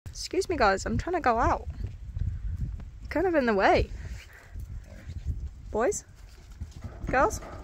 Excuse me guys, I'm trying to go out. You're kind of in the way. Boys? Girls?